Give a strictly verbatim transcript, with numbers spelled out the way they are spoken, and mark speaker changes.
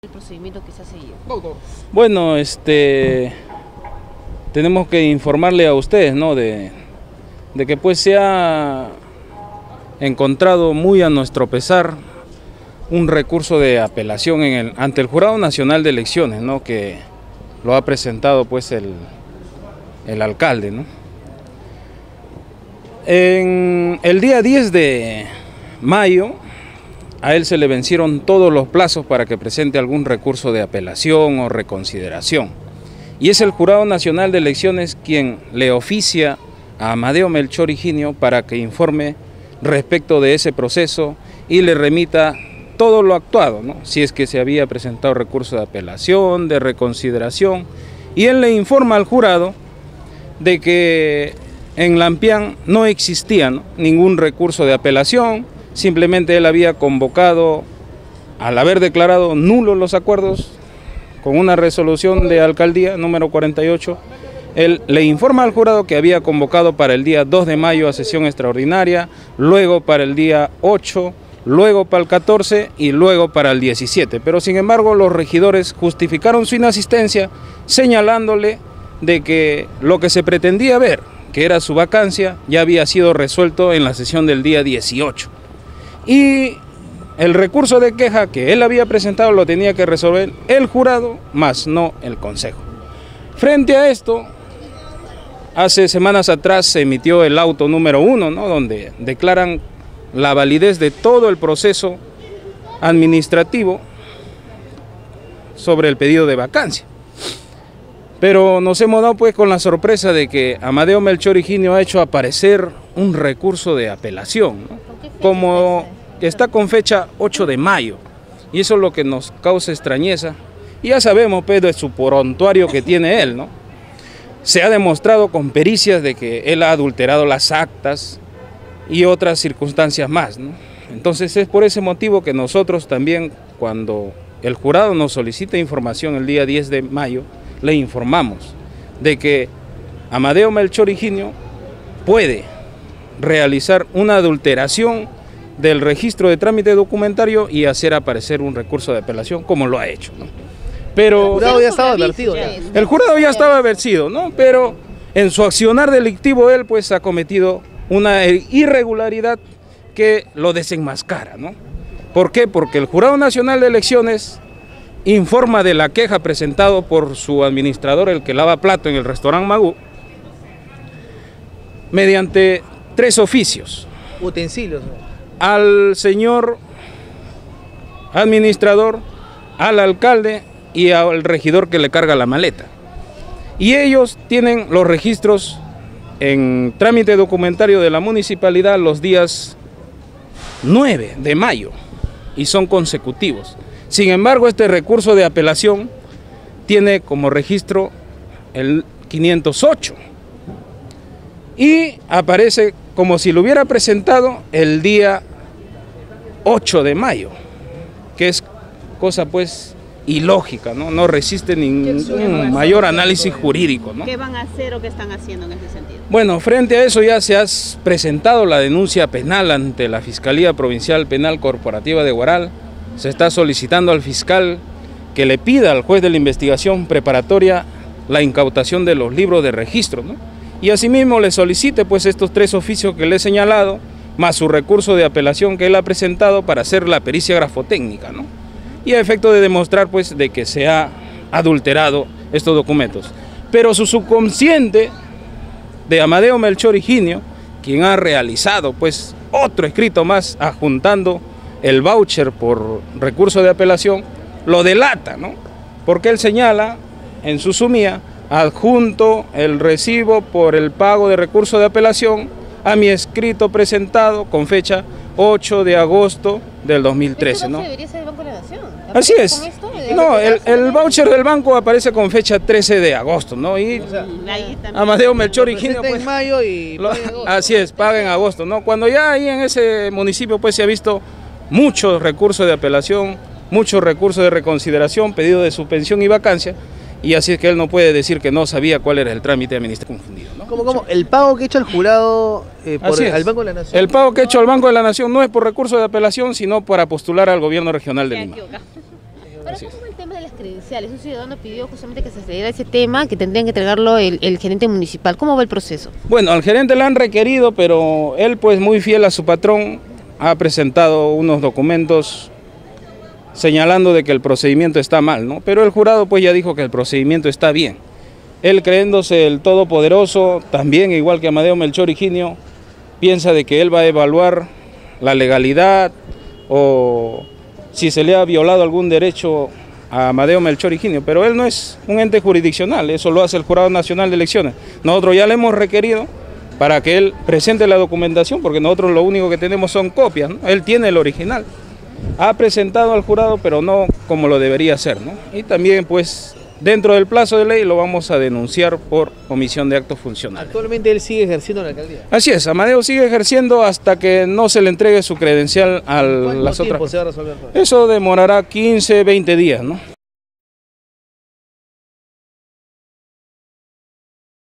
Speaker 1: el procedimiento que se ha seguido.
Speaker 2: Bueno, este, tenemos que informarle a ustedes, ¿no? De, de que pues se ha encontrado muy a nuestro pesar un recurso de apelación en el, ante el Jurado Nacional de Elecciones, ¿no? Que lo ha presentado pues el, el alcalde, ¿no? En el día diez de mayo a él se le vencieron todos los plazos para que presente algún recurso de apelación o reconsideración. Y es el Jurado Nacional de Elecciones quien le oficia a Amadeo Melchor Higinio para que informe respecto de ese proceso y le remita todo lo actuado, ¿no? Si es que se había presentado recurso de apelación, de reconsideración, y él le informa al jurado de que en Lampián no existía, ¿no?, ningún recurso de apelación, simplemente él había convocado, al haber declarado nulos los acuerdos, con una resolución de alcaldía número cuarenta y ocho, él le informa al jurado que había convocado para el día dos de mayo a sesión extraordinaria, luego para el día ocho, luego para el catorce y luego para el diecisiete. Pero sin embargo los regidores justificaron su inasistencia señalándole de que lo que se pretendía ver, que era su vacancia, ya había sido resuelto en la sesión del día dieciocho. Y el recurso de queja que él había presentado lo tenía que resolver el jurado, más no el consejo. Frente a esto, hace semanas atrás se emitió el auto número uno, ¿no?, donde declaran la validez de todo el proceso administrativo sobre el pedido de vacancia. Pero nos hemos dado pues con la sorpresa de que Amadeo Melchor Higinio ha hecho aparecer un recurso de apelación, ¿no?, como está con fecha ocho de mayo, y eso es lo que nos causa extrañeza. Y ya sabemos pues de su prontuario que tiene él, ¿no? Se ha demostrado con pericias de que él ha adulterado las actas y otras circunstancias más, ¿no? Entonces es por ese motivo que nosotros también, cuando el jurado nos solicita información el día diez de mayo, le informamos de que Amadeo Melchor Higinio puede realizar una adulteración del registro de trámite documentario y hacer aparecer un recurso de apelación, como lo ha hecho, ¿no? Pero
Speaker 3: el jurado ya estaba advertido. Ya.
Speaker 2: El jurado ya estaba advertido, ¿no? Pero en su accionar delictivo él pues ha cometido una irregularidad que lo desenmascara, ¿no? ¿Por qué? Porque el Jurado Nacional de Elecciones informa de la queja presentado por su administrador, el que lava plato en el restaurante Magú, mediante tres oficios.
Speaker 3: Utensilios.
Speaker 2: Al señor administrador, al alcalde y al regidor que le carga la maleta. Y ellos tienen los registros en trámite documentario de la municipalidad los días nueve de mayo y son consecutivos. Sin embargo, este recurso de apelación tiene como registro el quinientos ocho y aparece como si lo hubiera presentado el día ocho de mayo, que es cosa pues ilógica, ¿no? No resiste ningún mayor análisis jurídico, ¿no?
Speaker 1: ¿Qué van a hacer o qué están haciendo en ese sentido?
Speaker 2: Bueno, frente a eso ya se ha presentado la denuncia penal ante la Fiscalía Provincial Penal Corporativa de Huaral. Se está solicitando al fiscal que le pida al juez de la investigación preparatoria la incautación de los libros de registro, ¿no? Y asimismo le solicite pues estos tres oficios que le he señalado, más su recurso de apelación que él ha presentado para hacer la pericia grafotécnica, ¿no? Y a efecto de demostrar pues de que se ha adulterado estos documentos. Pero su subconsciente de Amadeo Melchor Higinio, quien ha realizado pues otro escrito más adjuntando el voucher por recurso de apelación, lo delata, ¿no? Porque él señala en su sumía, adjunto el recibo por el pago de recurso de apelación a mi escrito presentado con fecha ocho de agosto del dos mil trece, ¿no?
Speaker 1: Debería ser el Banco de la Nación.
Speaker 2: Así es. No, el, el voucher del banco aparece con fecha trece de agosto, ¿no? Y
Speaker 3: O sea,
Speaker 2: Amadeo Melchor Higinio
Speaker 3: presenta
Speaker 2: pues,
Speaker 3: en mayo y
Speaker 2: lo-
Speaker 3: paga en agosto.
Speaker 2: así es, paga en agosto, ¿no? Cuando ya ahí en ese municipio pues se ha visto muchos recursos de apelación, muchos recursos de reconsideración, pedido de suspensión y vacancia, y así es que él no puede decir que no sabía cuál era el trámite administrativo confundido, ¿no?
Speaker 3: ¿Cómo, cómo? El pago que ha hecho el jurado eh, por
Speaker 2: Así
Speaker 3: el,
Speaker 2: es.
Speaker 3: al Banco de la Nación.
Speaker 2: El pago que ha hecho al Banco de la Nación no es por recurso de apelación, sino para postular al gobierno regional de Lima.
Speaker 1: Ahora,
Speaker 2: Así es.
Speaker 1: ¿cómo va el tema de las credenciales? Un ciudadano pidió justamente que se acelerara ese tema, que tendrían que entregarlo el, el gerente municipal. ¿Cómo va el proceso?
Speaker 2: Bueno, al gerente le han requerido, pero él, pues muy fiel a su patrón, ha presentado unos documentos señalando de que el procedimiento está mal, ¿no? Pero el jurado pues ya dijo que el procedimiento está bien. Él, creyéndose el todopoderoso, también igual que Amadeo Melchor Higinio, piensa de que él va a evaluar la legalidad o si se le ha violado algún derecho a Amadeo Melchor Higinio, pero él no es un ente jurisdiccional, eso lo hace el Jurado Nacional de Elecciones. Nosotros ya le hemos requerido para que él presente la documentación, porque nosotros lo único que tenemos son copias, ¿no? Él tiene el original. Ha presentado al jurado, pero no como lo debería hacer, ¿no? Y también, pues, dentro del plazo de ley lo vamos a denunciar por omisión de actos funcionales.
Speaker 3: Actualmente él sigue ejerciendo la alcaldía.
Speaker 2: Así es, Amadeo sigue ejerciendo hasta que no se le entregue su credencial a
Speaker 3: ¿Cuánto
Speaker 2: las
Speaker 3: tiempo
Speaker 2: otras.
Speaker 3: se va a resolver todo?
Speaker 2: Eso demorará quince, veinte días, ¿no?